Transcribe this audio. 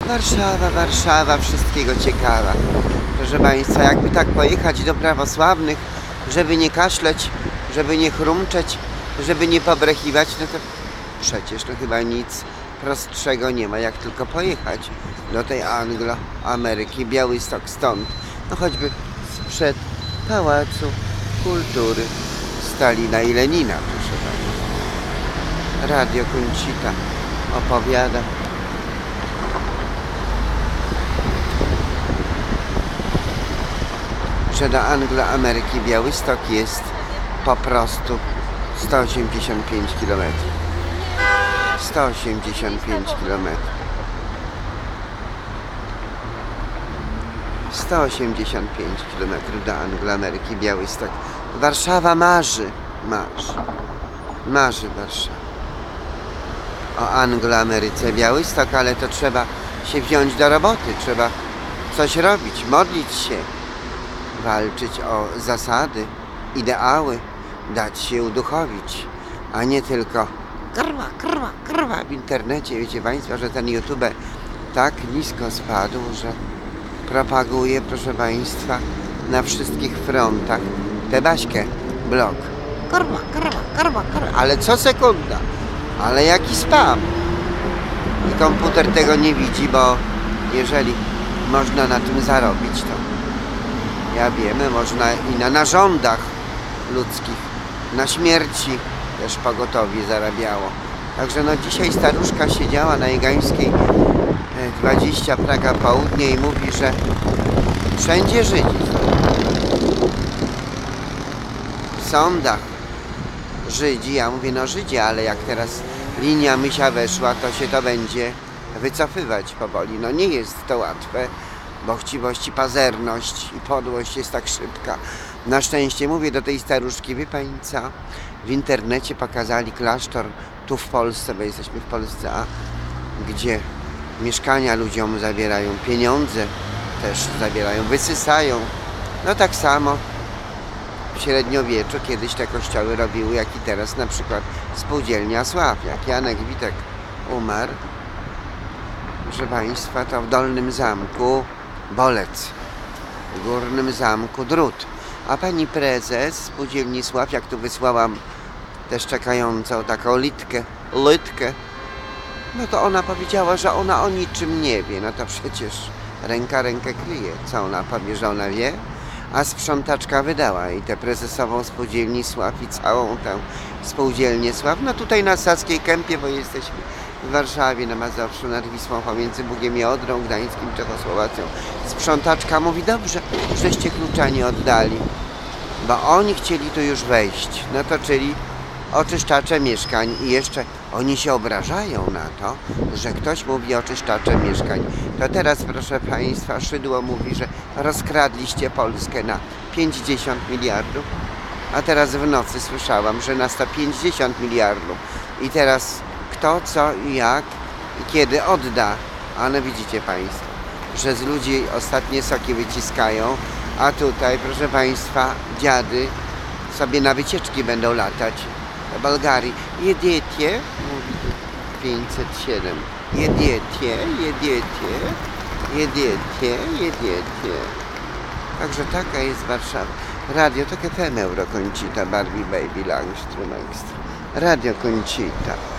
Warszawa, Warszawa, wszystkiego ciekawa. Proszę Państwa, jakby tak pojechać do prawosławnych, żeby nie kaszleć, żeby nie chrumczeć, żeby nie pobrechiwać, no to przecież to chyba nic prostszego nie ma, jak tylko pojechać do tej Anglo-Ameryki, Białystok stąd, no choćby sprzed Pałacu Kultury Stalina i Lenina, proszę Państwa. Radio Koncita opowiada. Że do Anglo-Ameryki Białystok jest po prostu 185 km. 185 km. 185 km do Anglo-Ameryki Białystok. Warszawa marzy Warszawa o Anglo-Ameryce Białystok, ale to trzeba się wziąć do roboty, trzeba coś robić, modlić się, walczyć o zasady, ideały, dać się uduchowić, a nie tylko krwa w internecie. Wiecie Państwo, że ten YouTube tak nisko spadł, że propaguje, proszę Państwa, na wszystkich frontach tę Baśkę blog. Krwa, ale co sekunda, ale jaki spam. I komputer tego nie widzi, bo jeżeli można na tym zarobić, to ja wiem, można i na narządach ludzkich, na śmierci też pogotowie zarabiało. Także no dzisiaj staruszka siedziała na Jegańskiej 20 Praga Południe i mówi, że wszędzie Żydzi. W sądach Żydzi. Ja mówię, no Żydzi, ale jak teraz linia Mysia weszła, to się to będzie wycofywać powoli. No nie jest to łatwe, bo chciwość i pazerność i podłość jest tak szybka. Na szczęście mówię do tej staruszki, wie Pani co? W internecie pokazali klasztor tu w Polsce, bo jesteśmy w Polsce, gdzie mieszkania ludziom zabierają, pieniądze też zabierają, wysysają. No tak samo w średniowieczu kiedyś te kościoły robiły, jak i teraz na przykład spółdzielnia Sławiak. Janek Witek umarł, proszę Państwa, to w Dolnym Zamku Bolec, w Górnym Zamku Drut. A pani prezes spółdzielni Sławiak tu wysłałam też czekającą taką litkę, no to ona powiedziała, że ona o niczym nie wie. No to przecież ręka rękę kryje. Co ona powie, że ona wie? A sprzątaczka wydała i tę prezesową spółdzielni Sław i całą tę spółdzielnię Sław. No tutaj na Saskiej Kępie, bo jesteśmy w Warszawie, na Mazowszu, nad Wisłą, pomiędzy Bugiem i Odrą, Gdańskim, Czechosłowacją. Sprzątaczka mówi, dobrze, żeście klucza nie oddali, bo oni chcieli tu już wejść. No to czyli oczyszczacze mieszkań i jeszcze oni się obrażają na to, że ktoś mówi oczyszczacze mieszkań. To teraz, proszę Państwa, Szydło mówi, że rozkradliście Polskę na 50 miliardów, a teraz w nocy słyszałam, że na 150 miliardów. I teraz kto, co i jak i kiedy odda. A no widzicie Państwo, że z ludzi ostatnie soki wyciskają, a tutaj, proszę Państwa, dziady sobie na wycieczki będą latać do Bułgarii. Jedziecie? Mówi 507. Jedziecie. Także taka jest Warszawa. Radio to FM Euro Koncita, Barbie Baby Langstrom Extra. Radio Koncita.